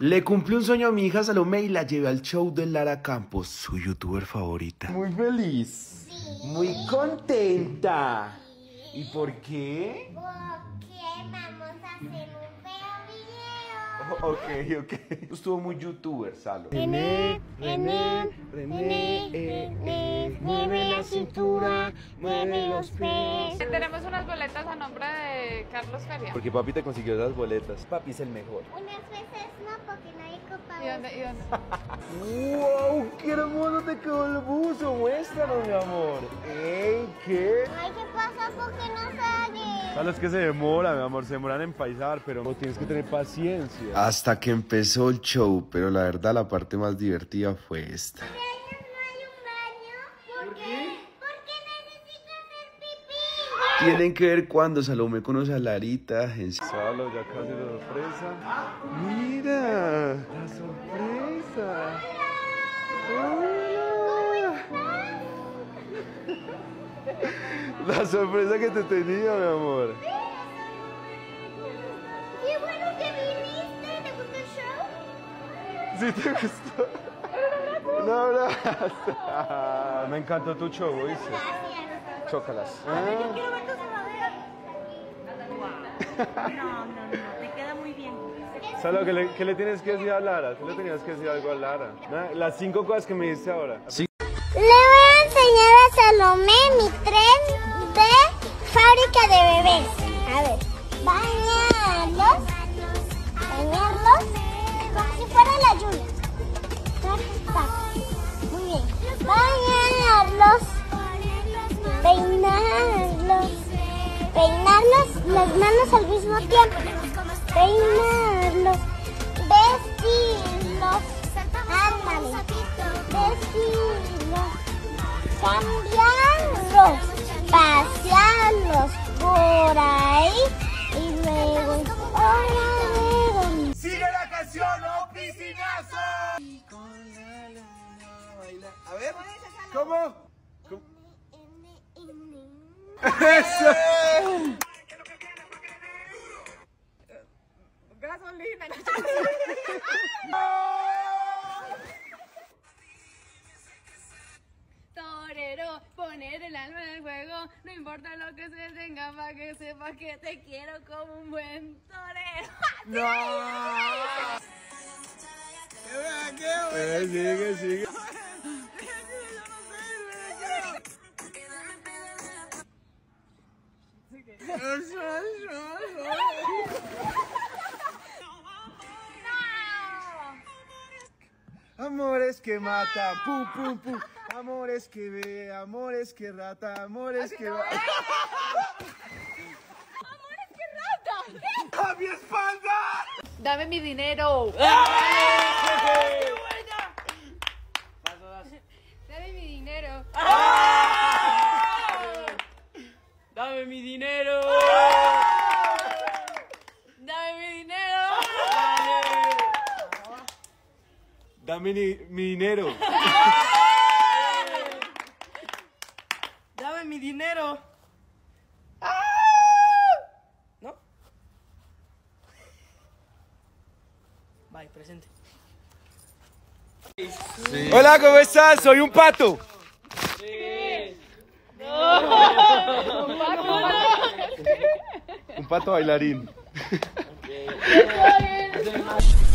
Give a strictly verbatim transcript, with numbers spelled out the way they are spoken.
Le cumplí un sueño a mi hija Salomé y la llevé al show de Lara Campos, su youtuber favorita. Muy feliz. Sí. Muy contenta. ¿Y por qué? Porque vamos a hacer un feo video. Oh, ok, ok. Estuvo muy youtuber, Salo. René, René, René, René, mueve la cintura, mueve los pies. Tenemos unas boletas a nombre de Carlos Feria. Porque papi te consiguió esas boletas. Papi es el mejor. Unas veces no, porque no hay copa. ¿Y dónde? ¿Y dónde? ¡Wow! ¡Qué hermoso te quedó el buzo! Muéstranos, mi amor. ¡Ey! ¿Qué? Ay, ¿qué pasa? ¿Por qué no sale? A los que se demora, mi amor, se demoran en paisar, pero no tienes que tener paciencia. Hasta que empezó el show, pero la verdad la parte más divertida fue esta. ¿No hay un baño? ¿Por qué? Porque necesito hacer pipí. Tienen que ver cuando Salomé conoce a Larita. En... Salo, ya casi la sorpresa. ¡Mira! ¡La sorpresa! ¡Hola! La sorpresa que te tenía, mi amor. Qué bueno que viniste. ¿Te gustó el show? ¿Sí te gustó? Un abrazo. Me encantó tu show, ¿oíste? Gracias. Chócalas. Yo quiero ver tu sudadera. No, no, no, te queda muy bien. Salo, ¿qué le, ¿qué le tienes que decir a Lara? Tú le tenías que decir algo a Lara. Nada, las cinco cosas que me dijiste ahora. Sí. Le voy a enseñar a Salomé mi tren de fábrica de bebés. A ver, bañarlos, bañarlos como si fuera la lluvia. Tac, tac. Muy bien. Bañarlos, peinarlos, peinarlos las manos al mismo tiempo. Peinarlos, vestirlos, ándale, vestirlos, cambiarlos, pasearlos por ahí y luego hora de... ¡Sigue la canción, oh piscinazo! A ver, ¿cómo? ¿Cómo? ¡Eso! Gasolina. Torero, poner el alma en el juego, no importa lo que se tenga, para que sepas que te quiero como un buen torero. ¡No! Eh, sigue, sigue. Amores que matan, pum, pum, pum. Amores que ve, amores que rata, amores que va. ¡Amores, qué rata! ¡A mi espalda! Dame mi dinero. ¡Qué Dame mi dinero. Dame mi dinero. Dame mi dinero. Dame mi, mi dinero. Dame mi dinero. ¿No? Bye, presente. Sí. Hola, ¿cómo estás? Soy un pato. Sí. Un pato bailarín. Okay.